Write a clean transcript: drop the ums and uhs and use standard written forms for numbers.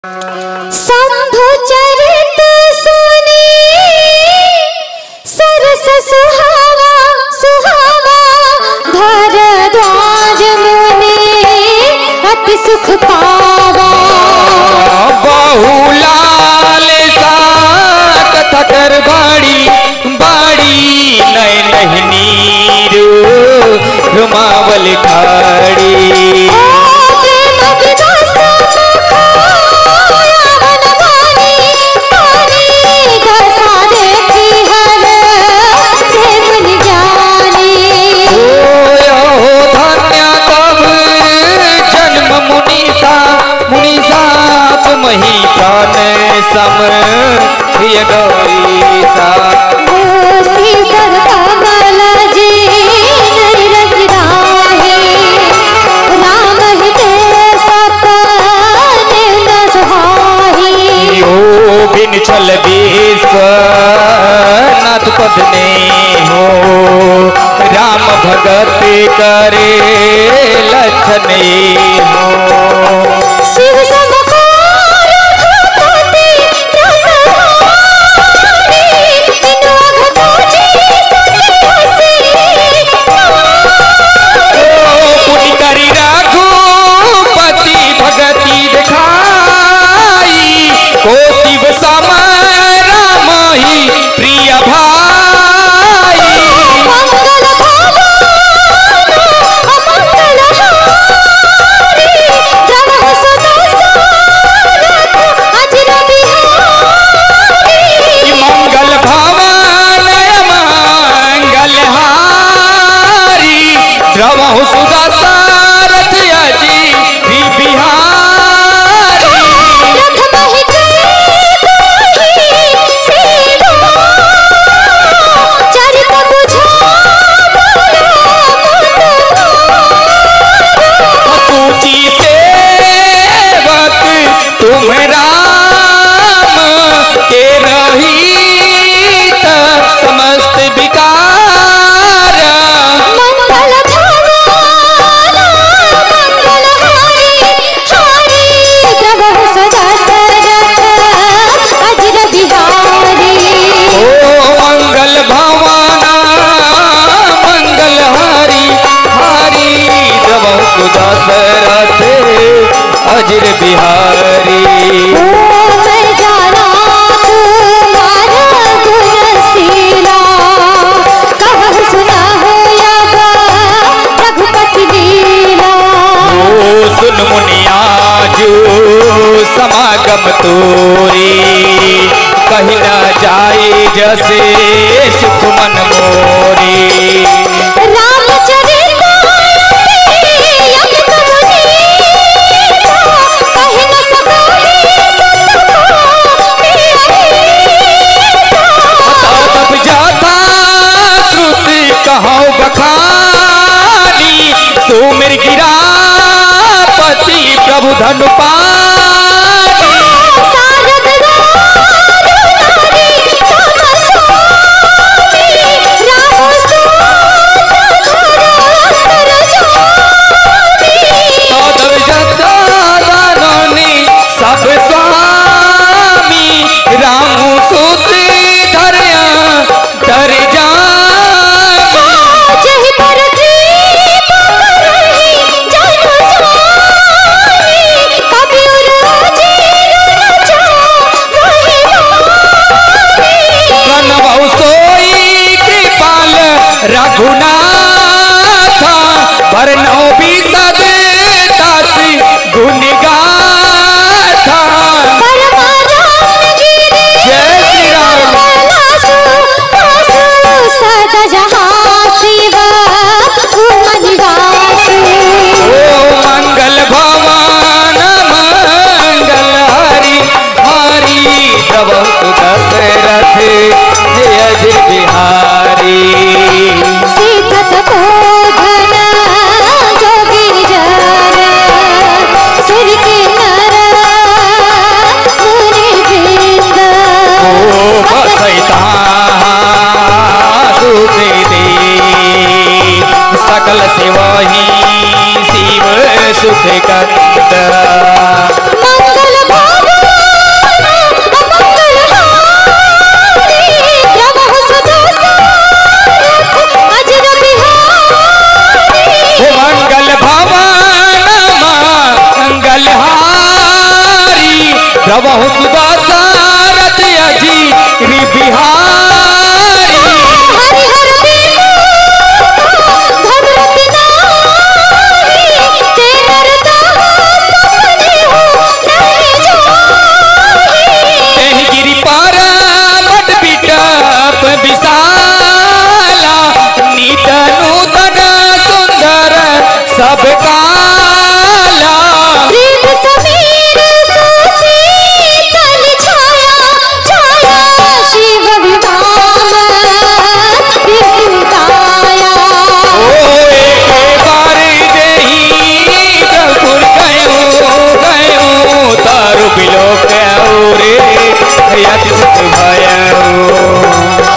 शंभु चरित सुनी सरस सुहावा सुहावा भारद्वाज मुनि अति सुख पावा। बहुलाल सात थकर बाड़ी बाड़ी नैन नीरू रुमावल खाड़ी। मही प्राण सम गौरी सा सीकर कमल जी रज राहे राम हिते सपने न सुहाई। ओ बिन छल विश्व नाथ पद ने हो राम भगत करे लक्षण हो। शिव को शिव सम राम ही प्रिय भाई। मंगल भवन मंगल हारी द्रवहु सुधा सारथ अजी बिहारी। तुम राम के रही समस्त विकार। मंगल भवन मंगल हारी द्रवहु सदा सरथ अजर बिहारी। ओ मंगल भवन मंगल हारी हारी द्रवहु सदा सरथ अजर बिहारी। मैं जाना तुम्हारा गुणशीला कहु सुना हो रघुपति लीला। ओ सुन मुनिया जो समागम तोरी कहीं न जाए जैसे सुख मन मोरी। रामचरित कहो बखानी सुमिर गिरा पति प्रभु धनु सब स्वामी राम सुत धरिया डर जा। रघुनाथ वरनो भी सदेतास गुण गाथा। जय श्री राम। सदा जहाँ शिव निवासी। ओ मंगल भवन मंगल हरि हरि द्रवहु दशरथ जय जय बिहारी। सीतत बोधन जोगी जन सिर के नर मुनि वृंद। ओ बसैता सुख दे सकल सेवही शिव सुख करता। मंगल भवन रवहु सुदशरथ अजी बिहारी हरिहर बिनु भगवत नाही ते नरदास सपने हो नहीं जाही एहि गिरि पर बट बिटप विशाला नित नूतन सुंदर सब काला प्रेम समीर सुशीतल छाया छाया शिव विभाम विदाया ओ एक बार देही प्रभुर गयो तारु बिलो रे यति सुख भयो